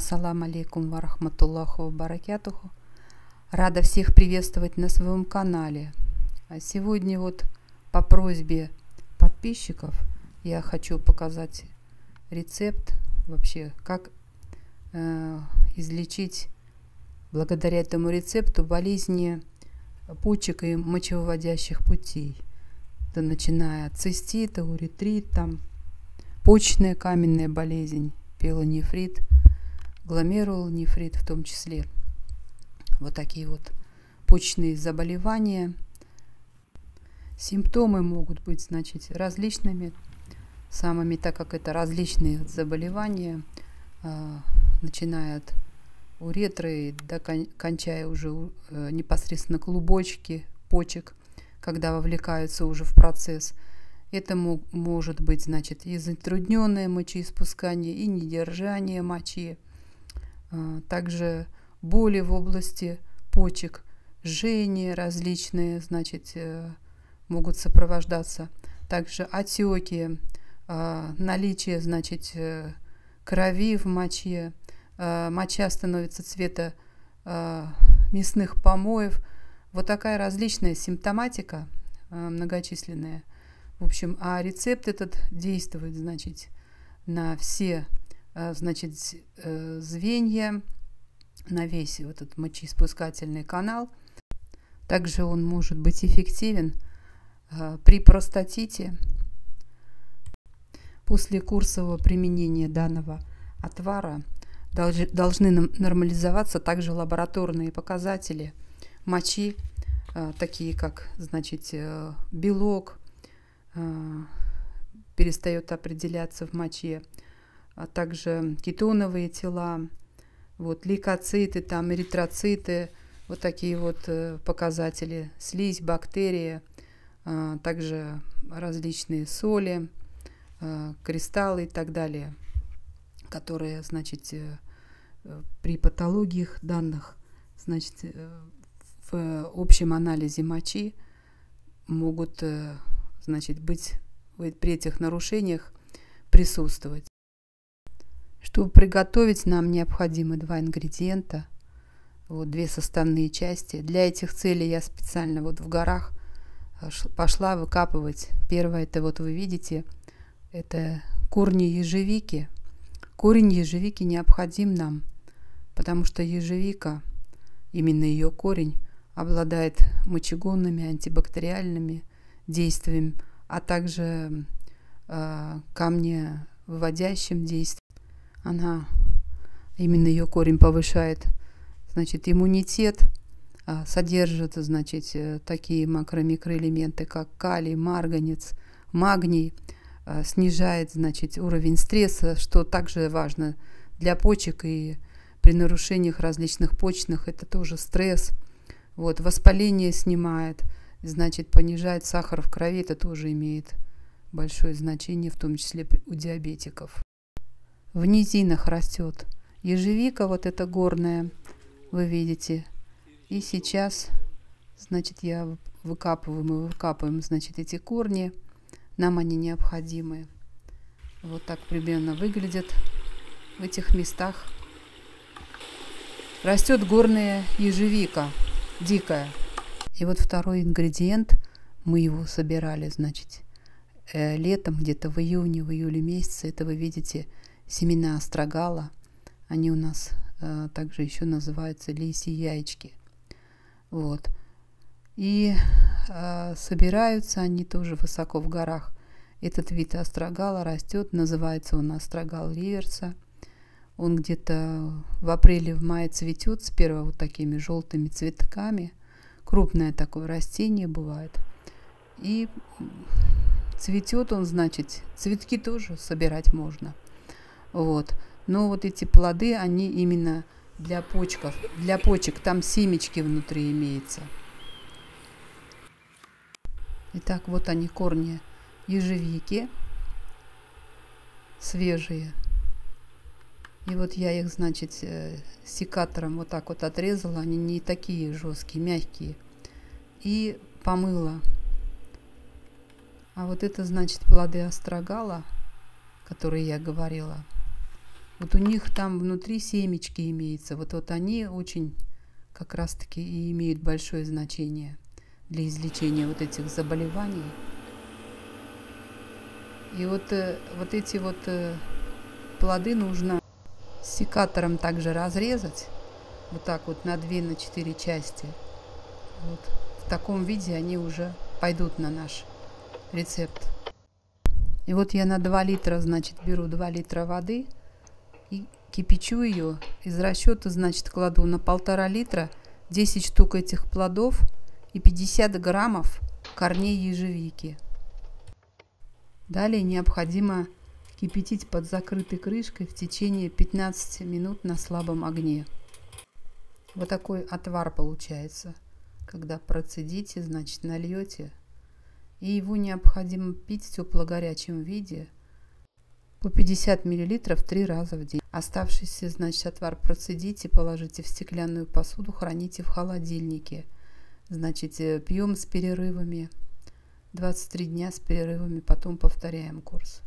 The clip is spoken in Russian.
Ассаламу алейкум ва рахматуллаху ва баракятуху. Рада всех приветствовать на своем канале. А сегодня вот по просьбе подписчиков я хочу показать рецепт вообще, как излечить благодаря этому рецепту болезни почек и мочевыводящих путей. Это начиная от цистита, уретрит, там почечная каменная болезнь, пиелонефрит, гломерулонефрит в том числе. Вот такие вот почечные заболевания. Симптомы могут быть, значит, различными самыми, так как это различные заболевания, начиная от уретры, кончая уже непосредственно клубочки почек, когда вовлекаются уже в процесс. Это может быть, значит, и затрудненное мочеиспускание, и недержание мочи, также боли в области почек, жжения различные, значит, могут сопровождаться, также отеки, наличие, значит, крови в моче, моча становится цвета мясных помоев. Вот такая различная симптоматика многочисленная. В общем, а рецепт этот действует, значит, на все, значит, звенья, на весь вот этот мочеиспускательный канал. Также он может быть эффективен при простатите. После курсового применения данного отвара должны нормализоваться также лабораторные показатели мочи, такие как, значит, белок перестает определяться в моче, а также кетоновые тела, вот, лейкоциты, там, эритроциты, вот такие вот показатели, слизь, бактерии, также различные соли, кристаллы и так далее, которые, значит, при патологиях данных, значит, в общем анализе мочи могут, значит, быть при этих нарушениях присутствовать. Чтобы приготовить, нам необходимы 2 ингредиента, вот 2 составные части. Для этих целей я специально вот в горах пошла выкапывать. Первое, это вот вы видите, это корни ежевики. Корень ежевики необходим нам, потому что ежевика, именно ее корень, обладает мочегонными, антибактериальными действиями, а также камневыводящим действием. Она, именно ее корень повышает, значит, иммунитет, содержит, значит, такие макро-микроэлементы, как калий, марганец, магний, снижает, значит, уровень стресса, что также важно для почек, и при нарушениях различных почечных это тоже стресс. Вот, воспаление снимает, значит, понижает сахар в крови, это тоже имеет большое значение, в том числе у диабетиков. В низинах растет ежевика, вот эта горная, вы видите. И сейчас, значит, мы выкапываем, значит, эти корни. Нам они необходимы. Вот так примерно выглядят в этих местах. Растет горная ежевика, дикая. И вот второй ингредиент, мы его собирали, значит, летом, где-то в июле месяце. Это вы видите семена острогала. Они у нас также еще называются лисьи яички. Вот. И собираются они тоже высоко в горах. Этот вид острогала растет, называется он острогал риверса. Он где-то в апреле, в мае цветет сперва вот такими желтыми цветками. Крупное такое растение бывает. И цветет он, значит, цветки тоже собирать можно. Вот. Но вот эти плоды, они именно для почек, там семечки внутри имеются. Итак, вот они, корни ежевики, свежие. И вот я их, значит, секатором вот так вот отрезала, они не такие жесткие, мягкие, и помыла. А вот это, значит, плоды острогала, которые я говорила. Вот у них там внутри семечки имеются. Вот они очень как раз-таки и имеют большое значение для излечения вот этих заболеваний. И вот эти плоды нужно секатором также разрезать. Вот так вот на 2-4 части. Вот. В таком виде они уже пойдут на наш рецепт. И вот я на 2 литра, значит, беру 2 литра воды и кипячу ее. Из расчета, значит, кладу на 1,5 литра 10 штук этих плодов и 50 граммов корней ежевики. Далее необходимо кипятить под закрытой крышкой в течение 15 минут на слабом огне. Вот такой отвар получается. Когда процедите, значит, нальете. И его необходимо пить в тепло-горячем виде по 50 мл 3 раза в день. Оставшийся, значит, отвар процедите, положите в стеклянную посуду, храните в холодильнике. Значит, пьем с перерывами. 23 дня с перерывами, потом повторяем курс.